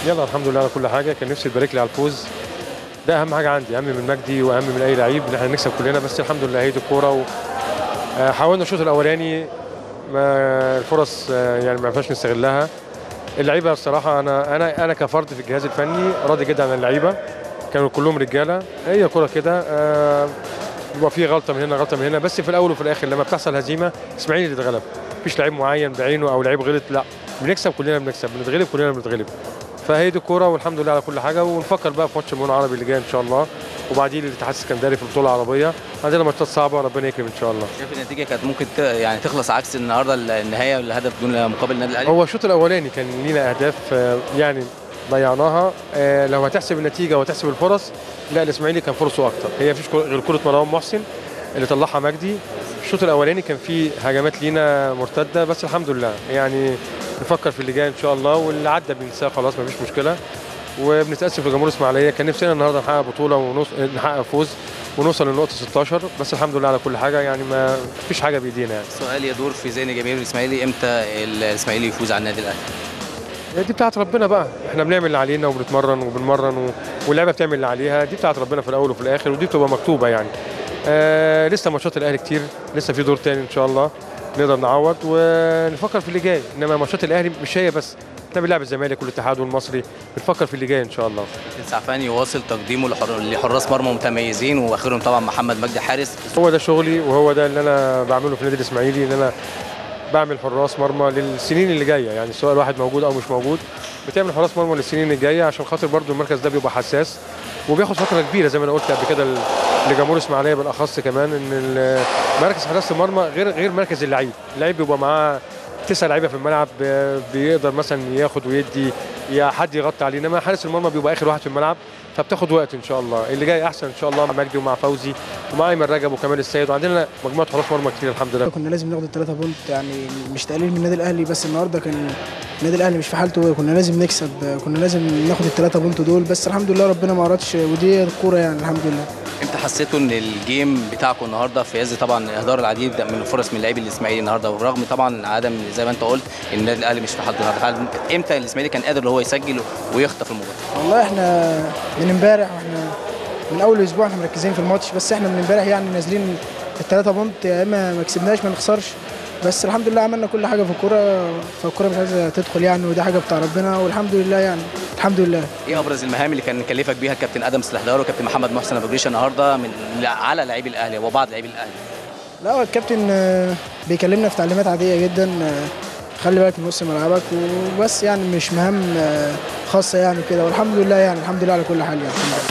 يلا الحمد لله على كل حاجه. كان نفسي تبارك لي على الفوز، ده اهم حاجه عندي، اهم من مجدي واهم من اي لعيب ان احنا نكسب كلنا. بس الحمد لله هي دي الكوره. حاولنا الشوط الاولاني ما الفرص يعني ما عرفناش نستغلها. اللعيبه بصراحه انا كفرد في الجهاز الفني راضي جدا عن اللعيبه، كانوا كلهم رجاله. هي كوره كده، بيبقى في غلطه من هنا غلطه من هنا، بس في الاول وفي الاخر لما بتحصل هزيمه اسماعيلي اللي اتغلب، مفيش لعيب معين بعينه او لعيب غلط، لا بنكسب كلنا، بنكسب بنتغلب كلنا بنتغلب. فهي دي الكوره والحمد لله على كل حاجه. ونفكر بقى في ماتش المنى العربي اللي جاي ان شاء الله، وبعدين الاتحاد السكندري في البطوله العربيه. عندنا ماتشات صعبه، ربنا يكرم ان شاء الله. شايف النتيجه كانت ممكن يعني تخلص عكس النهارده النهايه والهدف دون مقابل النادي الاهلي؟ هو الشوط الاولاني كان لينا اهداف يعني ضيعناها. لو هتحسب النتيجه وهتحسب الفرص، لا الاسماعيلي كان فرصه اكتر. هي مفيش غير كره مروان محسن اللي طلعها مجدي. الشوط الاولاني كان فيه هجمات لينا مرتده، بس الحمد لله يعني نفكر في اللي جاي ان شاء الله، واللي عدى بننساه خلاص مفيش مشكله. وبنتاسف لجمهور الاسماعيليه، كان نفسنا النهارده نحقق بطوله ونحقق فوز ونوصل للنقطه 16، بس الحمد لله على كل حاجه. يعني ما فيش حاجه بايدينا يعني. السؤال يدور في ذهن جماهير الاسماعيلي، امتى الاسماعيلي يفوز على النادي الاهلي؟ دي بتاعت ربنا بقى، احنا بنعمل اللي علينا وبنتمرن وبنمرن واللعبه بتعمل اللي عليها. دي بتاعت ربنا في الاول وفي الاخر، ودي بتبقى مكتوبه يعني. لسه ماتشات الاهلي كتير، لسه في دور تاني ان شاء الله نقدر نعوض ونفكر في اللي جاي. انما ماتشات الاهلي مش هي بس، احنا بنلعب الزمالك والاتحاد والمصري، بنفكر في اللي جاي ان شاء الله. سعفان يواصل تقديمه لحراس مرمى متميزين، واخرهم طبعا محمد مجدي حارس. هو ده شغلي وهو ده اللي انا بعمله في النادي الاسماعيلي، ان انا بعمل حراس مرمى للسنين اللي جايه. يعني سواء الواحد موجود او مش موجود، بتعمل حراس مرمى للسنين اللي جايه، عشان خاطر برضو المركز ده بيبقى حساس وبياخد فتره كبيره زي ما انا قلت قبل كده لجمهور اسماعيليه بالاخص كمان. ان مركز حراسه المرمى غير مركز اللعيب. اللعيب بيبقى معاه 9 لعيبه في الملعب، بيقدر مثلا ياخد ويدي، يا حد يغطي عليه. انما حارس المرمى بيبقى اخر واحد في الملعب، فبتاخد وقت. ان شاء الله اللي جاي احسن ان شاء الله، مع مجدي ومع فوزي ومع ايمن رجب وكمال السيد، وعندنا مجموعه حراس مرمى كتير الحمد لله. كنا لازم ناخد ال3 بونت، يعني مش تقليل من النادي الاهلي، بس النهارده كان النادي الاهلي مش في حالته، كنا لازم نكسب، كنا لازم ناخد ال3 بونت دول، بس الحمد لله ربنا ما اردش، ودي الكوره يعني الحمد لله. امتى حسيتوا ان الجيم بتاعكم النهارده في عز طبعا اهدار العديد من الفرص من لاعبي الاسماعيلي النهارده، والرغم طبعا عدم زي ما انت قلت النادي الاهلي مش في حالته النهارده، امتى الاسماعيلي كان قادر ان هو يسجل ويخطف المباراه؟ والله احنا من امبارح، واحنا من اول اسبوع احنا مركزين في الماتش، بس احنا من امبارح يعني نازلين ال3 بونت، يا اما ما كسبناش ما نخسرش، بس الحمد لله عملنا كل حاجه في الكوره، فالكوره مش عايزه تدخل يعني، ودي حاجه بتاع ربنا والحمد لله يعني الحمد لله. ايه ابرز المهام اللي كان كلفك بيها الكابتن ادم سلحدار وكابتن محمد محسن ابو جريشه النهارده على لاعبي الاهلي وبعض لاعبي الاهلي؟ لا هو الكابتن بيكلمنا في تعليمات عاديه جدا، خلي بالك من نص ملعبك وبس، يعني مش مهام خاصه يعني كده، والحمد لله يعني الحمد لله على كل حال يعني.